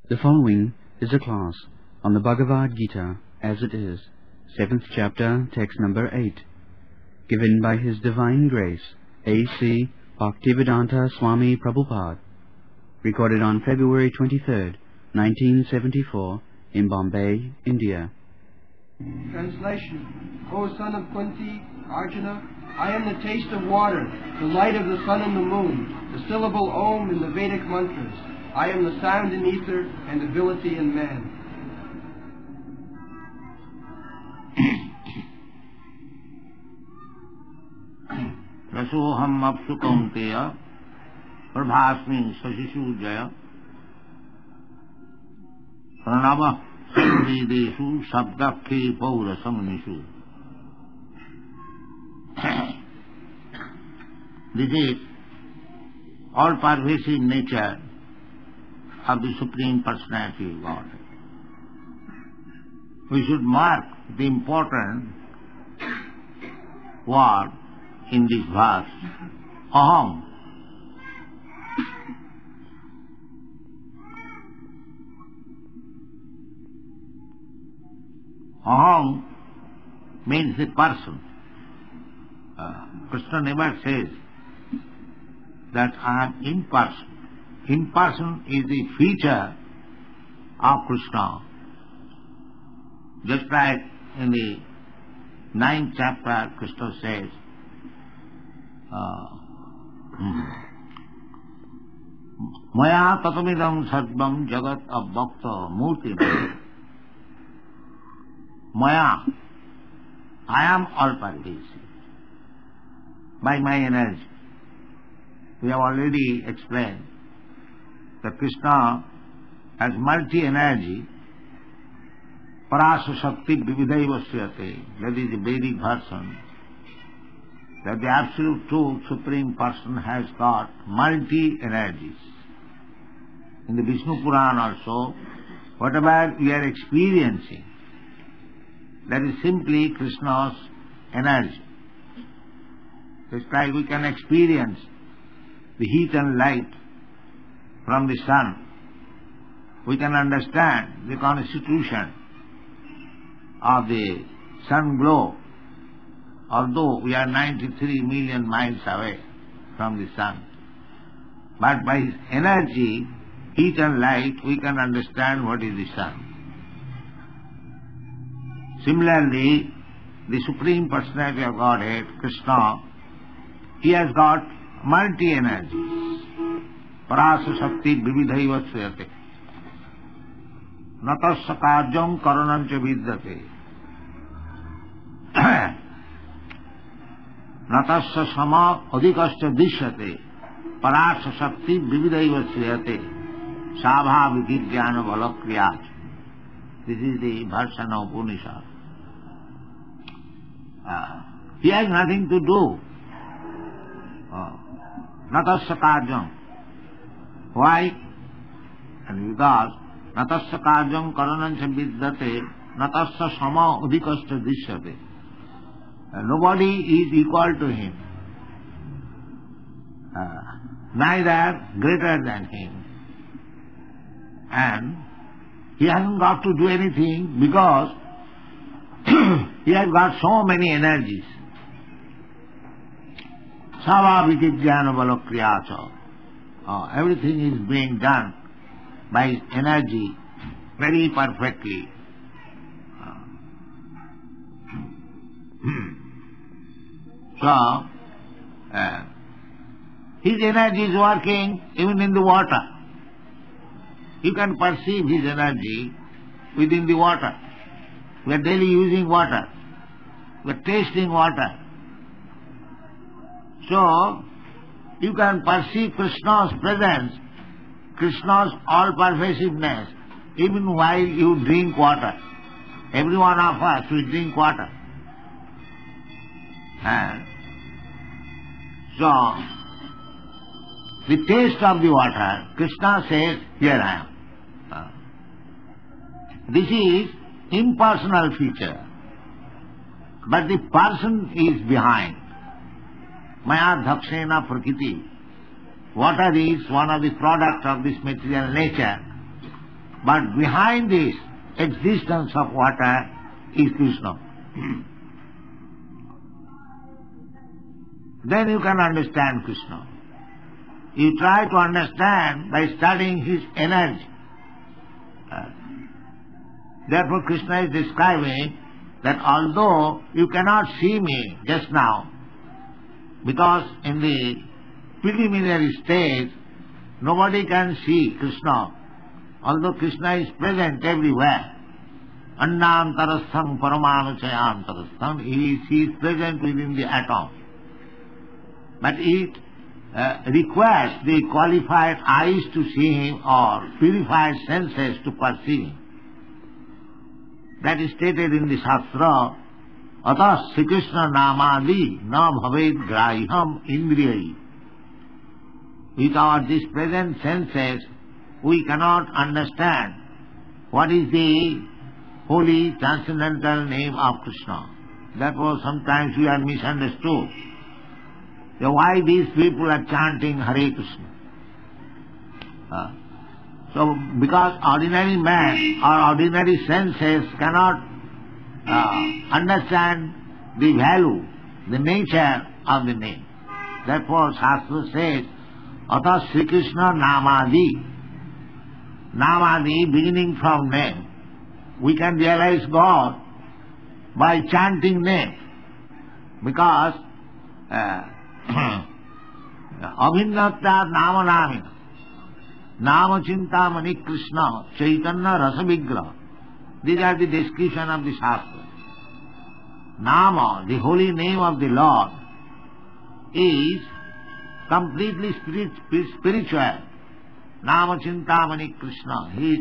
The following is a class on the Bhagavad Gita as it is, 7th chapter, text number 8, given by His Divine Grace, A.C. Bhaktivedanta Swami Prabhupada, recorded on February 23rd, 1974, in Bombay, India. Translation. O son of Kunti, Arjuna, I am the taste of water, the light of the sun and the moon, the syllable Om in the Vedic mantras. I am the sound in ether and ability in man. रसोहम अप्सु Kaunteya प्रभास्मि शशिषु Jai Pranav संवेदेषु शब्दखे पौरसंनिषु. This is all-pervasive nature of the Supreme Personality of Godhead. We should mark the important word in this verse, aham. Aham means the person. Krishna never says that I am impersonal. Impersonal is the feature of Krishna. Just like in the 9th chapter, Krishna says, Maya tatamidam sarvam jagat abhakta murti. Maya, I am all-pervasive by my energy. We have already explained that Krishna has multi-energy, parasa shakti vividaivasyate, that is the Vedic version, that the Absolute Truth, Supreme Person has got multi-energies. In the Vishnu Purana also, whatever we are experiencing, that is simply Krishna's energy. Just like we can experience the heat and light from the sun, we can understand the constitution of the sun glow, although we are 93 million miles away from the sun. But by his energy, heat and light, we can understand what is the sun. Similarly, the Supreme Personality of Godhead, Krishna, he has got multi-energies. Parasa Shakti Vividhaiva Suyate. Natasya Karjam Karanancha Vidyate. Natasya Sama Adhikascha Dishyate. Parasa Shakti Vividhaiva Suyate. Sabha Vikijnana Balakriyat. This is the version of Upanishad. He has nothing to do. Natasya Karjam. Why? And because Natasya Karjam Karanancha Vidyate, Natasya Sama Udikashta Dishyate. Nobody is equal to him, neither greater than him. And he hasn't got to do anything because he has got so many energies. Savabhiti jnana balakriyacha. Everything is being done by his energy very perfectly. So, his energy is working even in the water. You can perceive his energy within the water. We are daily using water. We are tasting water. So, you can perceive Krishna's presence, Krishna's all-pervasiveness, even while you drink water. Every one of us will drink water. And so, the taste of the water, Krishna says, here I am. This is impersonal feature, but the person is behind. Maya dhapsena prakriti. Water is one of the products of this material nature. But behind this existence of water is Krishna. Then you can understand Krishna. You try to understand by studying his energy. Therefore Krishna is describing that although you cannot see me just now, because in the preliminary stage nobody can see Krishna, although Krishna is present everywhere. Annantarastham paramanuchayantarastham, he is present within the atom. But it requires the qualified eyes to see him or purified senses to perceive him. That is stated in the Shastra, Atas Sri Krishna namadi na bhaved graham indriyai. Without these present senses, we cannot understand what is the holy transcendental name of Krishna. Therefore sometimes we are misunderstood. Why these people are chanting Hare Krishna? So because ordinary man or ordinary senses cannot understand the value, the nature of the name. Therefore Shastra says, Atas Sri Krishna namadi. Namadi beginning from name. We can realize God by chanting name. Because Abhinnatta nama namina. Nama Chintamani Krishna Chaitanya Rasa Vigraha. These are the description of the Shastra. Nama, the holy name of the Lord, is completely spiritual. Nama Chintamani Krishna. His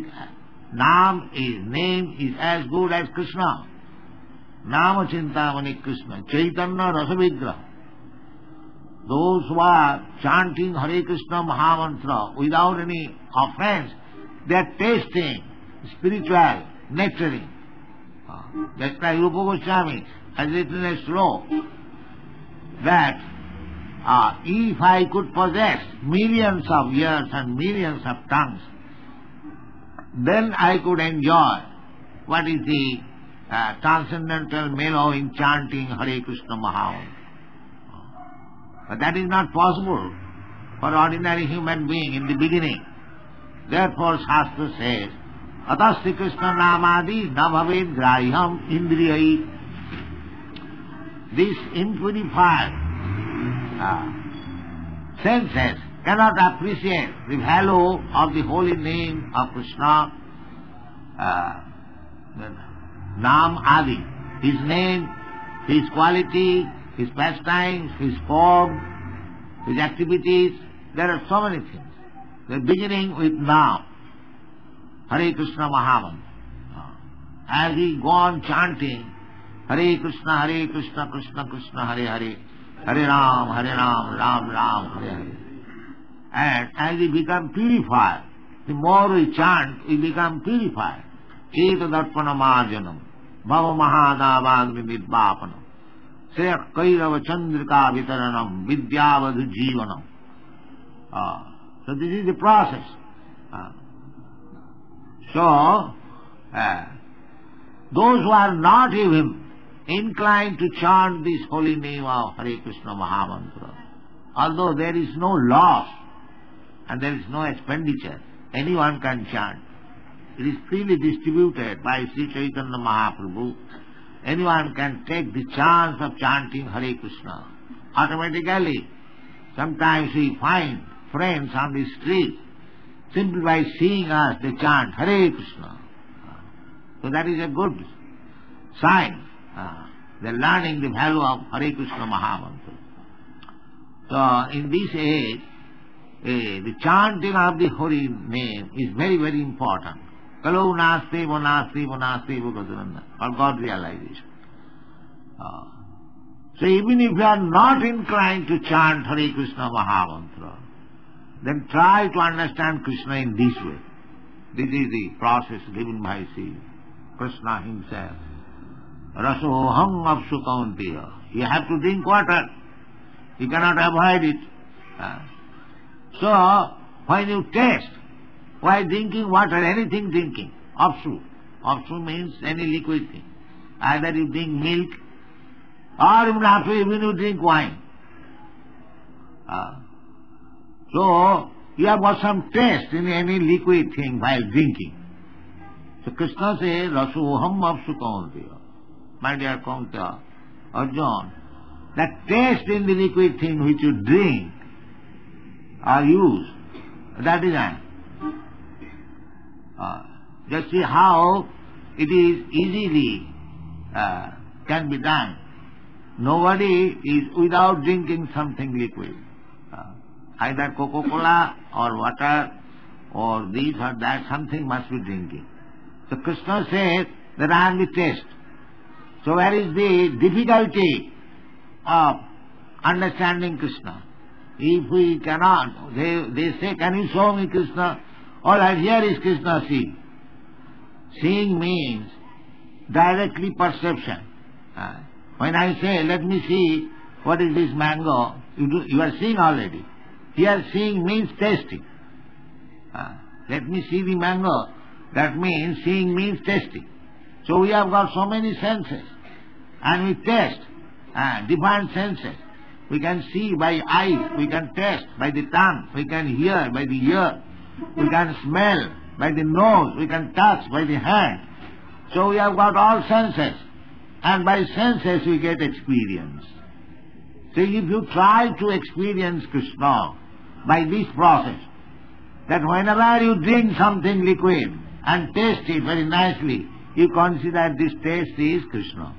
name is as good as Krishna. Nama Chintamani Krishna Chaitanya Rasa Vigraha. Those who are chanting Hare Krishna Mahamantra without any offense, they are tasting spiritual, nectaring. Just like Rupa Goswami has written a sloka that if I could possess millions of ears and millions of tongues, then I could enjoy what is the transcendental mellow in chanting Hare Krishna Mahamantra. But that is not possible for ordinary human being in the beginning. Therefore Shastra says, Atas Sri Krishna namadi na bhaved graham indriyai. This impurified senses cannot appreciate the value of the holy name of Krishna. Nam Adi, his name, his quality, his pastimes, his form, his activities. There are so many things. They are beginning with Nam, Hare Krishna Mahamantra. As he go on chanting Hare Krishna, Krishna Krishna, Hare Hare, Hare Ram, Ram Ram, Hare Hare. And as he become purified, the more we chant, we become purified. Eta darpana marjanam, bhava mahadavagni vidvapanam, sreya kairava chandrika vitaranam, vidyavadhu jivanam. So this is the process. Those who are not even inclined to chant this holy name of Hare Krishna Mahamantra, although there is no loss and there is no expenditure, anyone can chant. It is freely distributed by Sri Chaitanya Mahaprabhu. Anyone can take the chance of chanting Hare Krishna. Automatically, sometimes we find friends on the street, simply by seeing us, they chant Hare Krishna. So that is a good sign. They are learning the value of Hare Krishna Mahamantra. So in this age, the chanting of the holy name is very, very important. Kalau nasti vonasti vonasti vogaduranda, or God realization. So even if you are not inclined to chant Hare Krishna Mahamantra, then try to understand Krishna in this way. This is the process given by Sri Krishna himself. Rasoham apsu kaunteya. You have to drink water. You cannot avoid it. So when you taste While drinking water, anything drinking, apsu. Apsu means any liquid thing. Either you drink milk, or even after even you drink wine. So, you have got some taste in any liquid thing while drinking. So Krishna says, Rasoham apsu kaunteya. My dear Kaunteya, Arjuna, that taste in the liquid thing which you drink or use, that is I. Just see how it is easily can be done. Nobody is without drinking something liquid. Either Coca-Cola or water or this or that, something must be drinking. So Krishna says that I am the taste. So where is the difficulty of understanding Krishna? If we cannot, they say, can you show me Krishna? All I hear is Krishna see. Seeing means directly perception. When I say, let me see what is this mango, you are seeing already. Here seeing means tasting. Let me see the mango. That means seeing means tasting. So we have got so many senses. And we taste different senses. We can see by eyes, we can taste by the tongue, we can hear by the ear, we can smell by the nose, we can touch by the hand. So we have got all senses. And by senses we get experience. So if you try to experience Krishna by this process, that whenever you drink something liquid and taste it very nicely, you consider this taste is Krishna.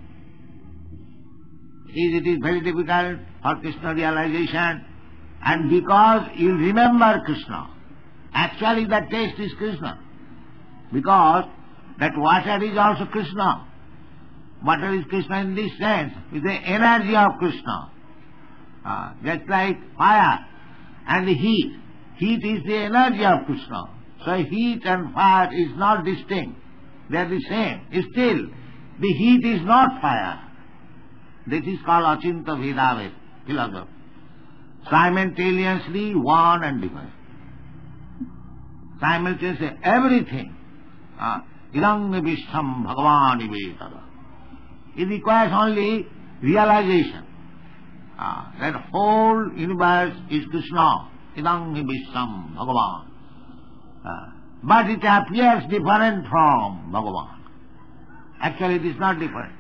It is very difficult for Krishna realization, and because you remember Krishna, actually that taste is Krishna, because that water is also Krishna. Water is Krishna in this sense, with the energy of Krishna. Just like fire and the heat. Heat is the energy of Krishna. So heat and fire is not distinct. They are the same. Still, the heat is not fire. This is called Achinta Bhedaved philosophy. Simultaneously one and different. Simultaneously everything. Idang visham bhagavan ivetada. It requires only realization. That whole universe is Krishna. Idang visham bhagavan. But it appears different from Bhagavan. Actually it is not different.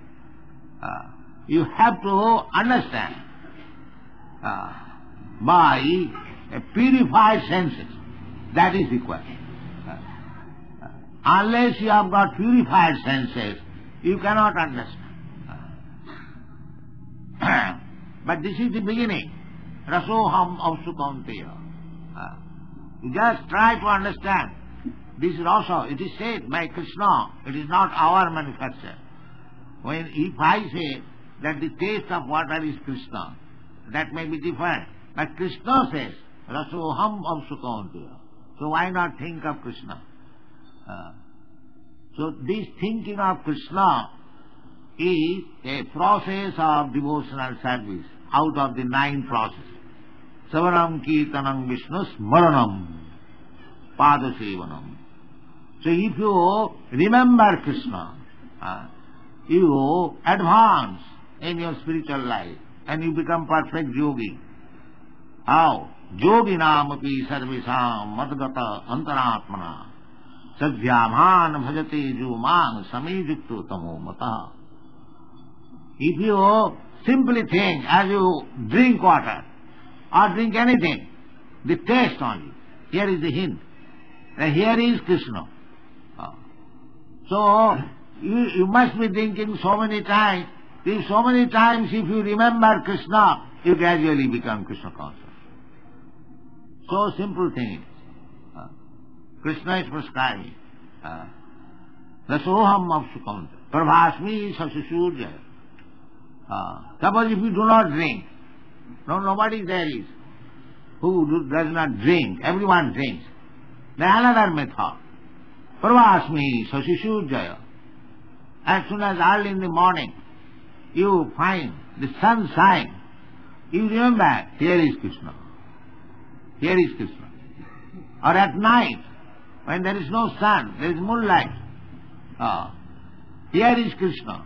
You have to understand by a purified senses. That is required. Unless you have got purified senses, you cannot understand. But this is the beginning. Rasoham apsu kaunteya. You just try to understand. This is also, it is said by Krishna, it is not our manufacture. If I say that the taste of water is Krishna, that may be different. But Krishna says, Rasoham apsu kaunteya. So why not think of Krishna? So this thinking of Krishna is a process of devotional service out of the 9 processes. Savanam Kirtanam Vishnu Smaranam Padasevanam. So if you remember Krishna, you advance in your spiritual life and you become perfect yogi. How? Yoginam api sarvesam madgata antaratmana sadhyaman bhajate jumang samijukto tamo mata. If you simply think as you drink water or drink anything, the taste only, here is the hint. And here is Krishna. So you must be thinking so many times. If so many times if you remember Krishna, you gradually become Krishna conscious. So simple thing is. Krishna is prescribing. Rasoham apsu kaunteya. Prabhasmi sasusurjaya. Suppose if you do not drink, nobody there is who does not drink, everyone drinks. Then another method. Pravasmi sasusurjaya. As soon as early in the morning you find the sun shine, you remember, here is Krishna. Here is Krishna. or at night, when there is no sun, there is moonlight. Here is Krishna.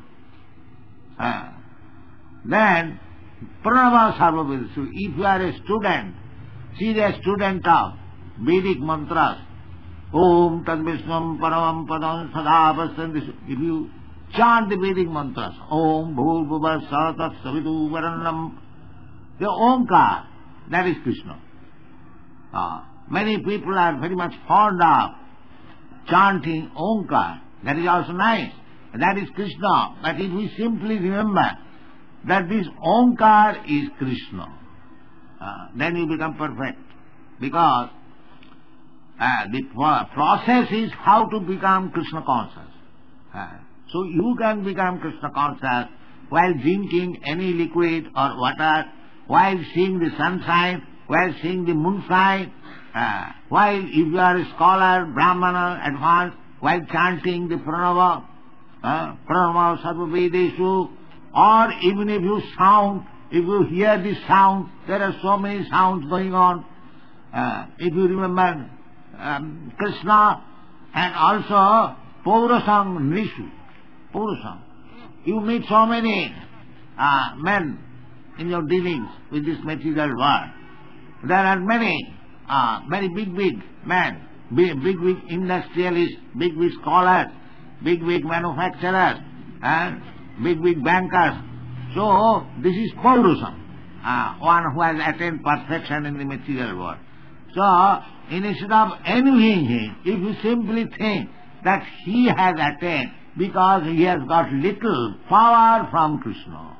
Then, Pranava Sarvavedasu. If you are a student, see the student of Vedic mantras, Om Tad Vishwam Paramam Padam Sada Pasyanti. If you chant the Vedic mantras, Om Bhur Bhuva Satat Savidu Varannam, the Omkar, that is Krishna. Many people are very much fond of chanting Omkar. That is also nice. That is Krishna. But if we simply remember that this Omkar is Krishna, then you become perfect. Because the process is how to become Krishna conscious. So you can become Krishna conscious while drinking any liquid or water, while seeing the sunshine, while seeing the moonshine, while if you are a scholar, Brahmana, advanced, while chanting the Pranava, Pranava Sarvavedeshu, or even if you hear the sound, there are so many sounds going on. If you remember Krishna and also Paurasam Nishu, Paurasam, you meet so many men in your dealings with this material world. There are many big men, big industrialists, big scholars, big manufacturers, and big bankers. So this is Paurusam, one who has attained perfection in the material world. So instead of envying him, if you simply think that he has attained because he has got little power from Krishna.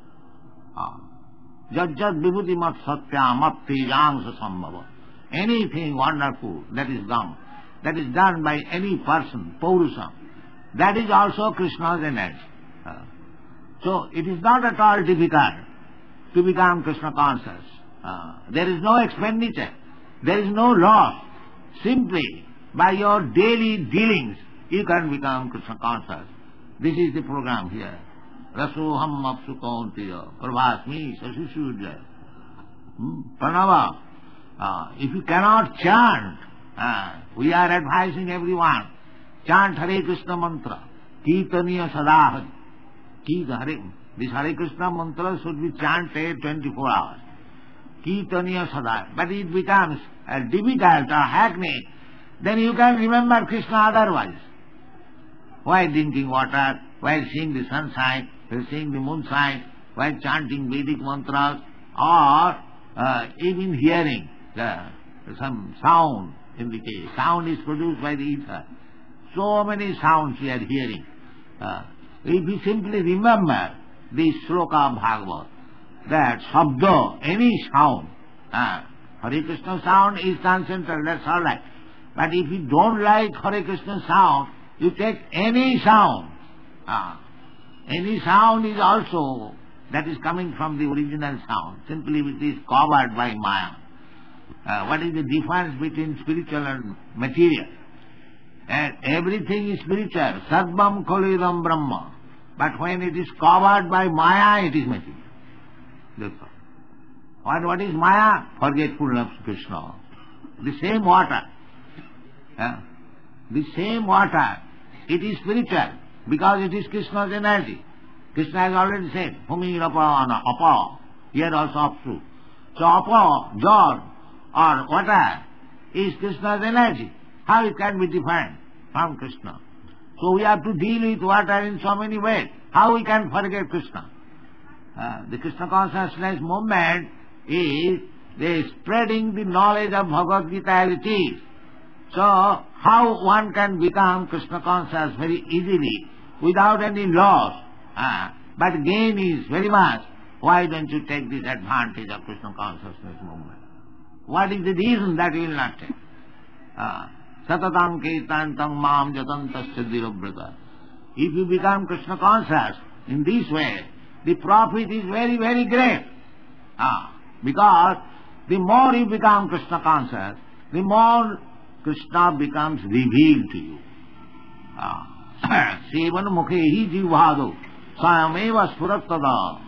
Jajjad vibhuti mat satya mat tejangsa sambhava. Anything wonderful that is done by any person, Paurusam, that is also Krishna's energy. So it is not at all difficult to become Krishna conscious. There is no expenditure, there is no loss. Simply by your daily dealings you can become Krishna conscious. This is the program here. Rasoham apsu kauntiya prabhasmi sasishudya. Pranava. If you cannot chant, we are advising everyone, chant Hare Krishna mantra, Kirtaniya Sadahari. This Hare Krishna mantra should be chanted 24 hours. Kirtaniya Sadahari. But it becomes difficult or hackneyed, then you can remember Krishna otherwise. While drinking water, while seeing the sunshine, while seeing the moonshine, while chanting Vedic mantras, or even hearing some sound in the case. Sound is produced by the ether. So many sounds we are hearing. If we simply remember the shloka of Bhagavad, that sabda, any sound, Hare Krishna sound is transcendental, that's all right. But if you don't like Hare Krishna sound, you take any sound. Any sound is also, that is coming from the original sound, simply it is covered by Maya. What is the difference between spiritual and material? And everything is spiritual. Sarvam khalidam Brahma. But when it is covered by Maya, it is material. That's all. What is Maya? Forgetfulness of Krishna. The same water. The same water. It is spiritual because it is Krishna's energy. Krishna has already said, Humi Rapa Apa. Here also Apsu. So Apa, Jal, or water is Krishna's energy. How it can be defined from Krishna? So we have to deal with water in so many ways. How we can forget Krishna? The Krishna consciousness movement is spreading the knowledge of Bhagavad Gita as it is. So how one can become Krishna conscious very easily without any loss, but gain is very much. Why don't you take this advantage of Krishna consciousness movement? What is the reason that you will not take? Satatam kirtantam mam jatantasya dhirabrata. If you become Krishna conscious in this way, the profit is very, very great. Because the more you become Krishna conscious, the more Krishna becomes revealed to you. Sevan mukhehi jivhado sayameva spurattada.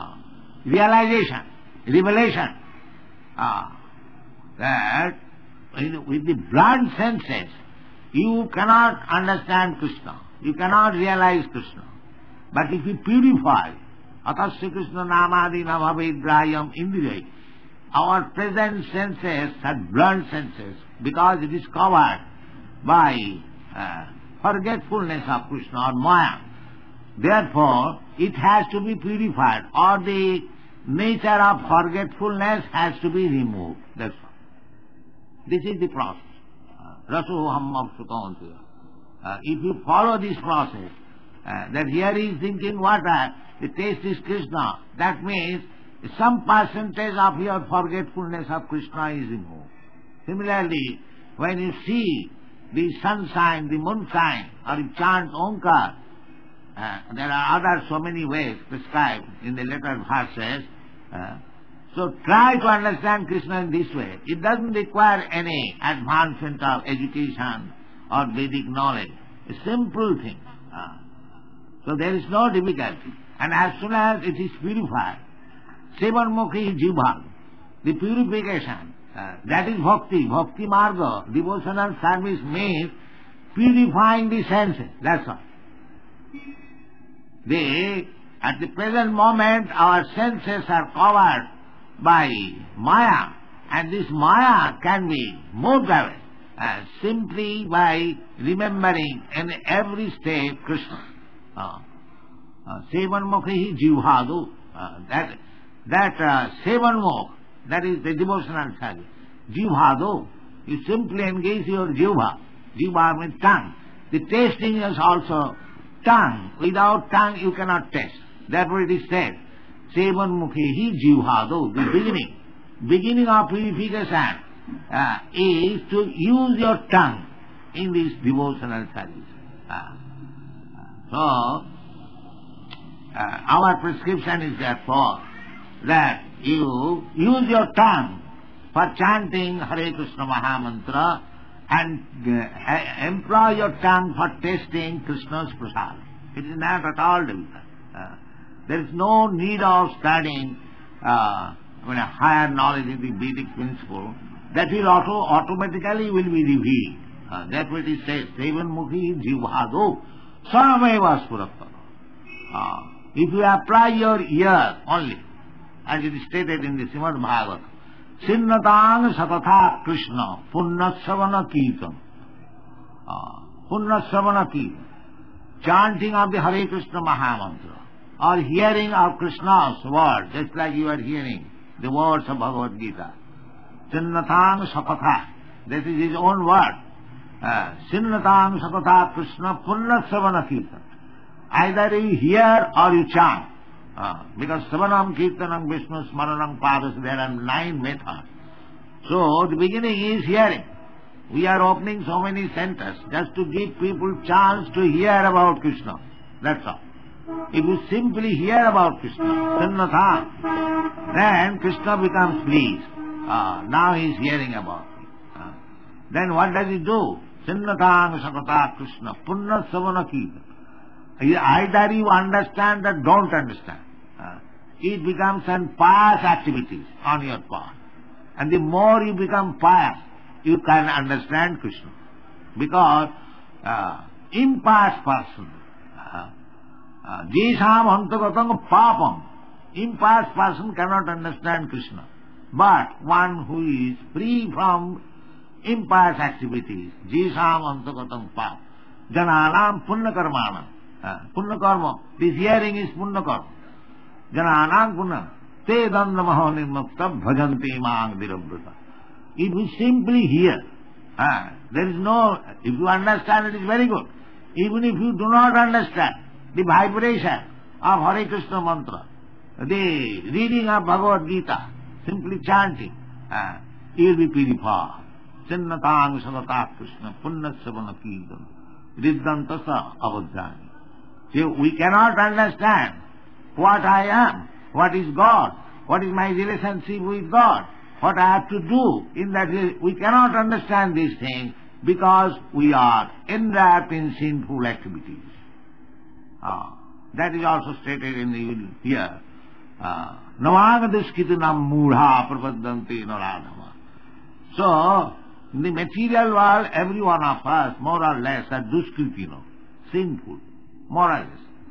Realization, revelation. That with the blood senses, you cannot understand Krishna. You cannot realize Krishna. But if you purify, atasya Krishna namadi navavedrayam indriya, our present senses are blood senses because it is covered by forgetfulness of Krishna or Maya. Therefore, it has to be purified, or the nature of forgetfulness has to be removed. That's all. This is the process. Rasoham Sukantya. If you follow this process, that here he is thinking water, the taste is Krishna, that means some percentage of your forgetfulness of Krishna is removed. Similarly, when you see the sunshine, the moonshine, or you chant Omkar, there are other so many ways prescribed in the later verses. So try to understand Krishna in this way. It doesn't require any advancement of education or Vedic knowledge. A simple thing. So there is no difficulty. And as soon as it is purified, Sevanmukhi Jivha, the purification, that is bhakti. Bhakti marga, devotional service means purifying the senses. That's all. At the present moment, our senses are covered by Maya, and this Maya can be moved away simply by remembering in every step Krishna. Sevanmukhi Jivhadu, that Sevanmukh, that is the devotional service. Jivhadu, you simply engage your Jivha. Jivha means tongue. The tasting is also tongue. Without tongue you cannot taste. Therefore it is said, Sevanmukhi Jivhadu, the beginning of purification is to use your tongue in this devotional service. So, our prescription is therefore that you use your tongue for chanting Hare Krishna Mahamantra and employ your tongue for tasting Krishna's prasad. It is not at all difficult. There is no need of studying a higher knowledge in the Vedic principle. That will automatically will be revealed. That's what it says. Sevanmukhi Jivhado Sarameva Spurattava. If you apply your ear only, as it is stated in the Srimad Bhagavatam, Sinnatang Satatha Krishna Punnasavana Kirtan. Punnasavana Kirtan. Chanting of the Hare Krishna Mahamantra, or hearing of Krishna's word, just like you are hearing the words of Bhagavad Gita. Sinnatang Sapatha, that is his own word. Sinnatang Sapatha Krishna Punnasavana Kirtan. Either you hear or you chant. Because Savanam Kirtanam Vishnu Smaranam Padas, there are 9 methods. So the beginning is hearing. We are opening so many centers just to give people chance to hear about Krishna. That's all. If you simply hear about Krishna, Sinnatha, then Krishna becomes pleased. Now he is hearing about me. Then what does he do? Sinnatha Sakata Krishna Punna Savana Kirtan. Either you understand or don't understand. It becomes an pious activities on your part. And the more you become pious, you can understand Krishna. Because impious person, Jesham Antagatam Papam, impious person cannot understand Krishna. But one who is free from impious activities, Jesham Antagatam Papam, Jananam Punna Karmanam. Punna karma. This hearing is punna karma. Jananang punna. Te dandamaho nirmukta bhajanti maang dirabrata. If you simply hear, there is no, if you understand it is very good. Even if you do not understand the vibration of Hare Krishna mantra, the reading of Bhagavad Gita, simply chanting, you will be purified. Sinnatang Sagatā Krishna Punnasavana Kirtan Riddhantasa Avadhyani. So we cannot understand what I am, what is God, what is my relationship with God, what I have to do in that. We cannot understand these things because we are enwrapped in sinful activities. That is also stated in the here. Navagadaskitanam mudha prapadanti naradhama. So, In the material world, every one of us, more or less, are duskriti, sinful, more or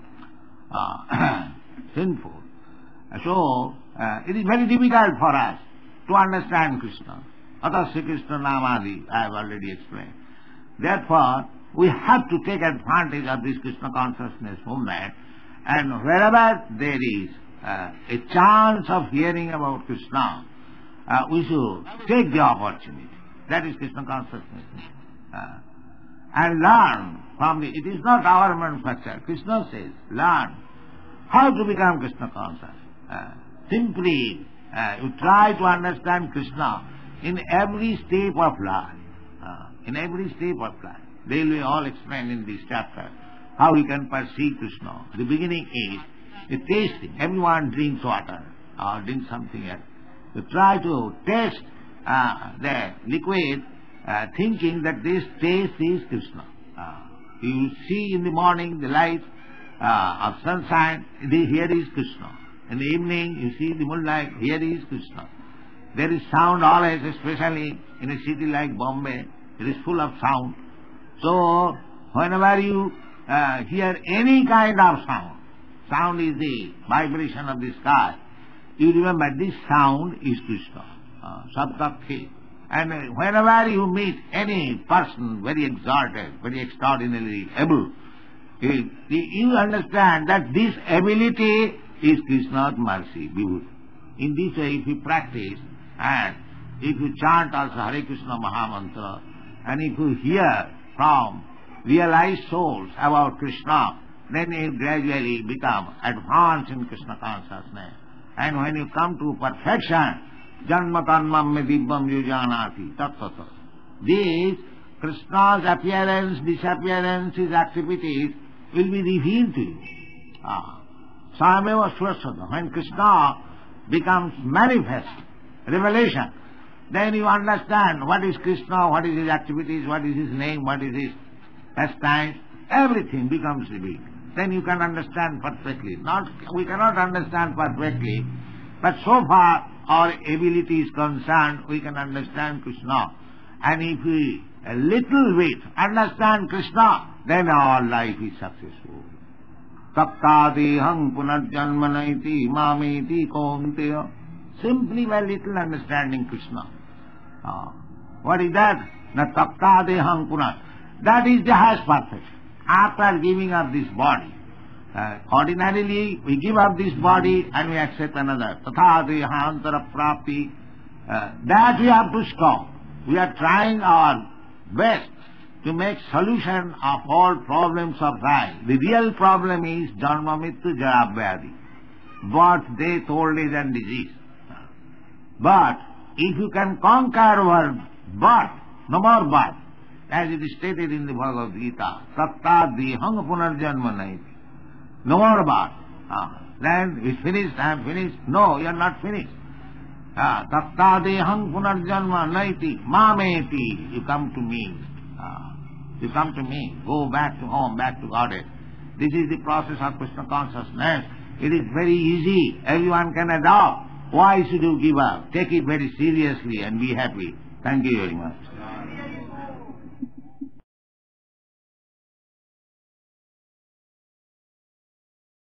less, sinful. So, it is very difficult for us to understand Krishna. Atha Sri Krishna Namadi, I have already explained. Therefore, we have to take advantage of this Krishna consciousness movement, and wherever there is a chance of hearing about Krishna, we should take the opportunity. That is Krishna consciousness. And learn from it is not our manufacture. Krishna says, learn how to become Krishna conscious. Simply, you try to understand Krishna in every step of life. In every step of life. They will all explain in this chapter how you can perceive Krishna. The beginning is the tasting. Everyone drinks water or drinks something else. You try to taste the liquid thinking that this taste is Krishna. You see in the morning the light of sunshine, here is Krishna. In the evening you see the moonlight, here is Krishna. There is sound always, especially in a city like Bombay, it is full of sound. So, whenever you hear any kind of sound, sound is the vibration of the sky, you remember this sound is Krishna, Sabdakhi. And whenever you meet any person very exalted, very extraordinarily able, you understand that this ability is Krishna's mercy, Vibhuti. In this way, if you practice, and if you chant also Hare Krishna Mahamantra, and if you hear from realized souls about Krishna, then you gradually become advanced in Krishna consciousness. And when you come to perfection, Janma Tanmam Me Dibbam Yujanati Tattata. These Krishna's appearance, disappearance, his activities will be revealed to you. Sameva Swasada. When Krishna becomes manifest, revelation, then you understand what is Krishna, what is his activities, what is his name, what is his pastimes, everything becomes revealed. Then you can understand perfectly. We cannot understand perfectly, but so far our ability is concerned, we can understand Krishna. And if we a little bit understand Krishna, then our life is successful. Taptadehang punarjanmanaiti mameti kaunteya. Simply by little understanding Krishna. What is that? Na taptadehang punar. That is the highest perfection. After giving up this body, ordinarily we give up this body and we accept another. Tathadehantara prapti. That we have to stop. We are trying our best to make solution of all problems of life. The real problem is janma mittu jara vyadi, birth, death, old age and disease. But if you can conquer our birth, no more birth, as it is stated in the Bhagavad Gita, Sattadihang punarjanma naiti. No more birth. Then it's finished, I am finished. No, you are not finished. Tattadehang punarjanma naiti mameti. You come to me. You come to me. Go back to home, back to Godhead. This is the process of Krishna consciousness. It is very easy. Everyone can adopt. Why should you give up? Take it very seriously and be happy. Thank you very much.